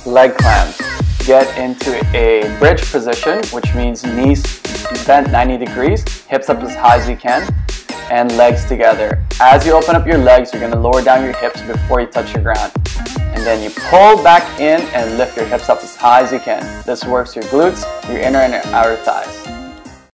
leg clams. Get into a bridge position, which means knees bent 90 degrees, hips up as high as you can, and legs together. As you open up your legs, you're going to lower down your hips before you touch the ground. And then you pull back in and lift your hips up as high as you can. This works your glutes, your inner and your outer thighs.